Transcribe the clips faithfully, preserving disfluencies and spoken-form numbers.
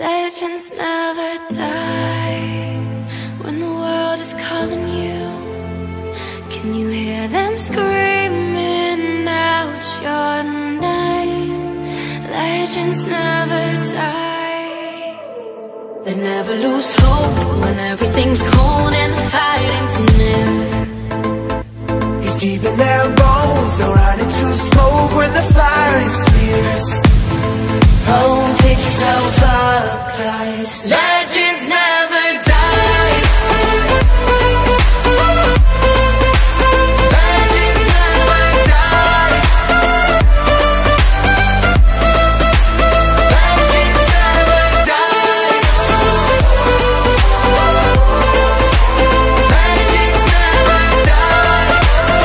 Legends never die when the world is calling you. Can you hear them screaming out your name? Legends never die. They never lose hope when everything's cold and the fighting's near. It's deep in their bones, they'll run into smoke when the fire is fierce. Oh, pick yourself up, guys. Legends never die. Legends never die. Legends never die. Legends never die.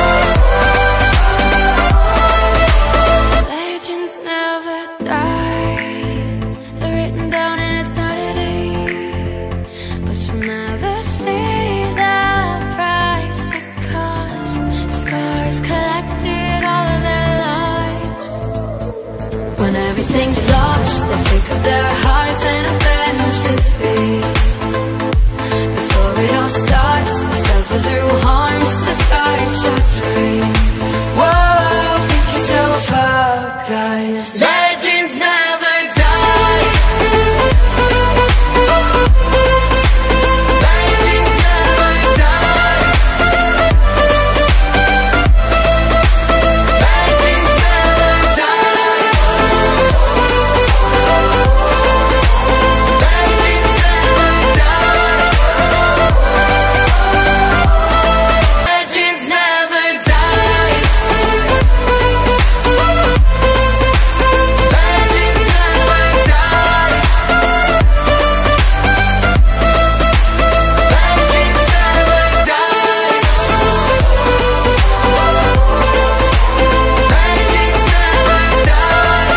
Legends never die. They're written down in eternity, but you'll never see the price it cost. Scars collected all of their lives. When everything's lost, they pick up their hearts and avenge defeat. Before it all starts, they suffer through harms to touch your dream. Whoa, pick yourself up, guys. Legends never die. Legends never die. Legends never die. Legends never die. Legends never die. Legends never die. Legends never die. Legends never die.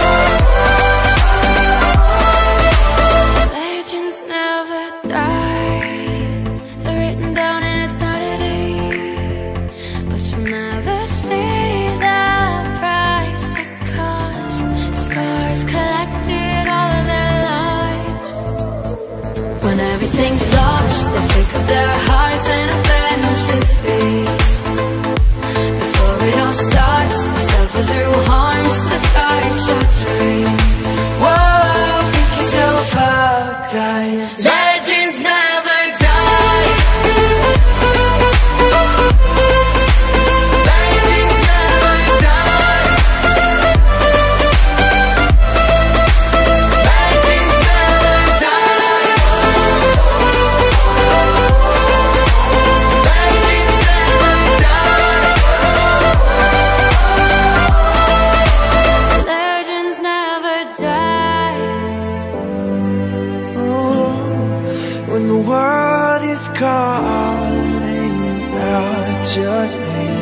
Legends never die. They're written down in eternity, but you'll never see the price it cost. Scars collected all of their lives. When everything's lost, they pick up their hearts and avenge defeat. Before it all starts, they suffer through harms to touch your dream. Whoa, pick yourself up, guys. Legends never die. Legends never die. Legends never die. Legends never die. Legends never die. Oh, when the world is calling out your name.